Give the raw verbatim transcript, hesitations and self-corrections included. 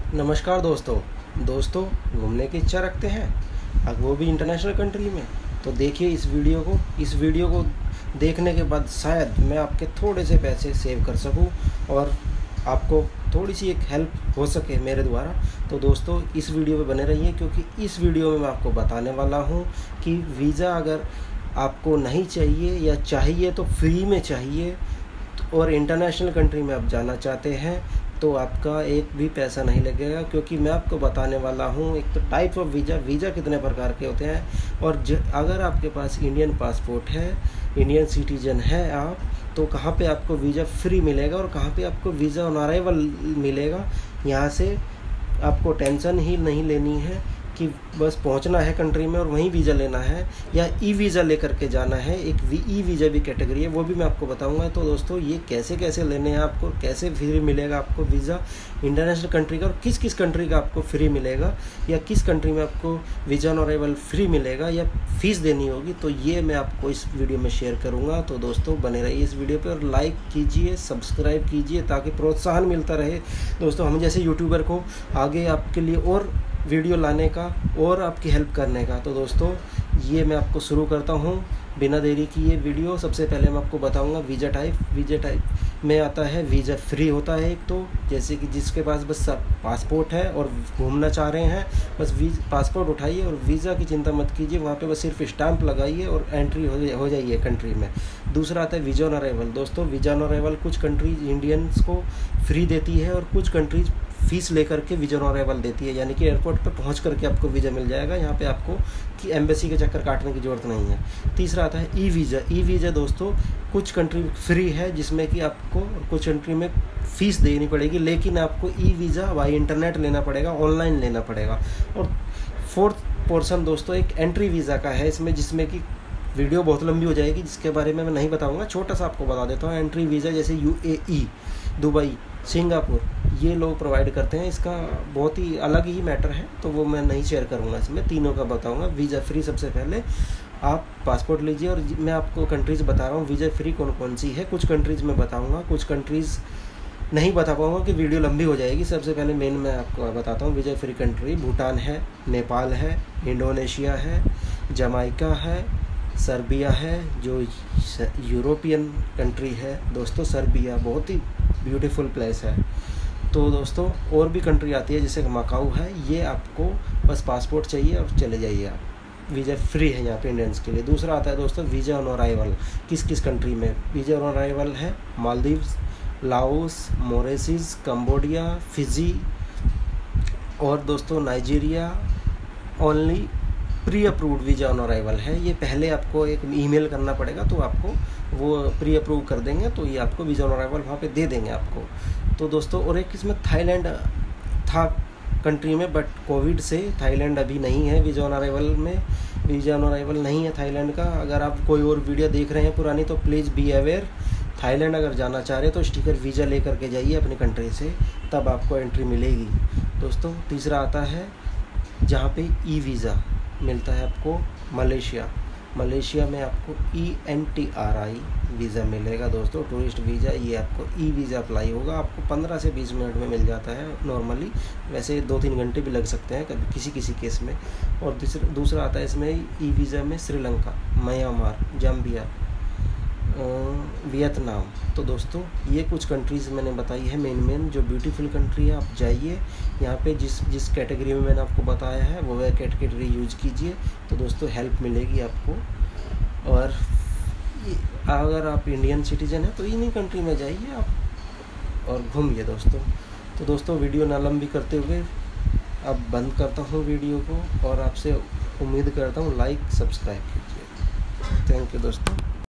नमस्कार दोस्तों दोस्तों घूमने की इच्छा रखते हैं, अब वो भी इंटरनेशनल कंट्री में। तो देखिए इस वीडियो को इस वीडियो को देखने के बाद शायद मैं आपके थोड़े से पैसे सेव कर सकूं और आपको थोड़ी सी एक हेल्प हो सके मेरे द्वारा। तो दोस्तों इस वीडियो में बने रहिए, क्योंकि इस वीडियो में मैं आपको बताने वाला हूं कि वीज़ा अगर आपको नहीं चाहिए या चाहिए तो फ्री में चाहिए और इंटरनेशनल कंट्री में आप जाना चाहते हैं तो आपका एक भी पैसा नहीं लगेगा, क्योंकि मैं आपको बताने वाला हूँ एक तो टाइप ऑफ वीज़ा वीज़ा कितने प्रकार के होते हैं। और ज, अगर आपके पास इंडियन पासपोर्ट है, इंडियन सिटीजन है आप, तो कहाँ पे आपको वीज़ा फ्री मिलेगा और कहाँ पे आपको वीज़ा ऑन अराइवल मिलेगा। यहाँ से आपको टेंशन ही नहीं लेनी है कि बस पहुंचना है कंट्री में और वहीं वीज़ा लेना है या ई वीज़ा लेकर के जाना है। एक ई वीज़ा भी कैटेगरी है, वो भी मैं आपको बताऊंगा। तो दोस्तों ये कैसे कैसे लेने हैं आपको, कैसे फ्री मिलेगा आपको वीज़ा इंटरनेशनल कंट्री का, और किस किस कंट्री का आपको फ्री मिलेगा या किस कंट्री में आपको वीज़ा ऑन अराइवल फ्री मिलेगा या फ़ीस देनी होगी, तो ये मैं आपको इस वीडियो में शेयर करूँगा। तो दोस्तों बने रहिए इस वीडियो पर, लाइक कीजिए, सब्सक्राइब कीजिए ताकि प्रोत्साहन मिलता रहे दोस्तों हम जैसे यूट्यूबर को आगे आपके लिए और वीडियो लाने का और आपकी हेल्प करने का। तो दोस्तों ये मैं आपको शुरू करता हूँ बिना देरी की ये वीडियो। सबसे पहले मैं आपको बताऊँगा वीज़ा टाइप। वीज़ा टाइप में आता है वीज़ा फ्री होता है एक, तो जैसे कि जिसके पास बस पासपोर्ट है और घूमना चाह रहे हैं, बस वीज पासपोर्ट उठाइए और वीज़ा की चिंता मत कीजिए, वहाँ पे बस सिर्फ स्टैंप लगाइए और एंट्री हो हो जाइए कंट्री में। दूसरा आता है वीज़ा ऑन अराइवल। दोस्तों वीज़ा ऑन अराइवल कुछ कंट्रीज इंडियंस को फ्री देती है और कुछ कंट्रीज फीस लेकर के वीज़ा ऑन अराइवल देती है, यानी कि एयरपोर्ट पर पहुंच करके आपको वीज़ा मिल जाएगा। यहाँ पे आपको कि एम्बेसी के चक्कर काटने की ज़रूरत नहीं है। तीसरा आता है ई वीज़ा। ई वीज़ा दोस्तों कुछ कंट्री फ्री है जिसमें कि आपको कुछ कंट्री में फ़ीस देनी पड़ेगी, लेकिन आपको ई वीज़ा बाई इंटरनेट लेना पड़ेगा, ऑनलाइन लेना पड़ेगा। और फोर्थ पोर्शन दोस्तों एक एंट्री वीज़ा का है इसमें, जिसमें कि वीडियो बहुत लंबी हो जाएगी जिसके बारे में मैं नहीं बताऊंगा, छोटा सा आपको बता देता हूँ। एंट्री वीज़ा जैसे U A E, Dubai, Singapore ये लोग प्रोवाइड करते हैं। इसका बहुत ही अलग ही मैटर है, तो वो मैं नहीं शेयर करूँगा, इसमें तीनों का बताऊँगा। वीज़ा फ्री सबसे पहले आप पासपोर्ट लीजिए, और मैं आपको कंट्रीज़ बता रहा हूँ वीज़ा फ्री कौन कौन सी है। कुछ कंट्रीज़ में बताऊँगा, कुछ कंट्रीज़ नहीं बता पाऊँगा कि वीडियो लंबी हो जाएगी। सबसे पहले मेन मैं आपको बताता हूँ वीज़ा फ्री कंट्री। भूटान है, नेपाल है, इंडोनेशिया है, जमाइका है, सर्बिया है जो यूरोपियन कंट्री है। दोस्तों सर्बिया बहुत ही ब्यूटीफुल प्लेस है। तो दोस्तों और भी कंट्री आती है जैसे मकाऊ है, ये आपको बस पासपोर्ट चाहिए और चले जाइए आप, वीज़ा फ्री है यहाँ पे इंडियंस के लिए। दूसरा आता है दोस्तों वीज़ा ऑन अराइवल। किस किस कंट्री में वीज़ा ऑन अराइवल है? Maldives, Laos, Mauritius, Cambodia, Fiji और दोस्तों Nigeria. Only pre approved visa on arrival है ये। पहले आपको एक ईमेल करना पड़ेगा तो आपको वो प्री अप्रूव कर देंगे, तो ये आपको वीज़ा ऑन अराइवल वहाँ पे दे देंगे आपको। तो दोस्तों और एक इसमें थाईलैंड था कंट्री में, बट कोविड से थाईलैंड अभी नहीं है वीज़ा ऑन अराइवल में। वीज़ा ऑन अराइवल नहीं है थाईलैंड का। अगर आप कोई और वीडियो देख रहे हैं पुरानी तो प्लीज़ बी अवेयर। थाईलैंड अगर जाना चाह रहे हैं तो स्टिकर वीज़ा ले करके जाइए अपनी कंट्री से, तब आपको एंट्री मिलेगी दोस्तों। तीसरा आता है जहाँ पे ई वीज़ा मिलता है आपको, मलेशिया। मलेशिया में आपको E N T R I visa मिलेगा दोस्तों, टूरिस्ट वीज़ा। ये आपको ई वीज़ा अप्लाई होगा, आपको पंद्रह से बीस मिनट में मिल जाता है नॉर्मली, वैसे दो तीन घंटे भी लग सकते हैं कभी किसी किसी केस में। और दूसरा दूसरा आता है इसमें ई वीज़ा में श्रीलंका, म्यांमार, जाम्बिया, वियतनाम। तो दोस्तों ये कुछ कंट्रीज़ मैंने बताई है मेन मेन जो ब्यूटीफुल कंट्री है। आप जाइए यहाँ पे, जिस जिस कैटेगरी में मैंने आपको बताया है वो वह कैटेगरी यूज कीजिए, तो दोस्तों हेल्प मिलेगी आपको। और अगर आप इंडियन सिटीजन हैं तो इन्हीं कंट्री में जाइए आप और घूमिए दोस्तों। तो दोस्तों वीडियो ना लंबी करते हुए अब बंद करता हूँ वीडियो को, और आपसे उम्मीद करता हूँ लाइक सब्सक्राइब कीजिए। थैंक यू दोस्तों।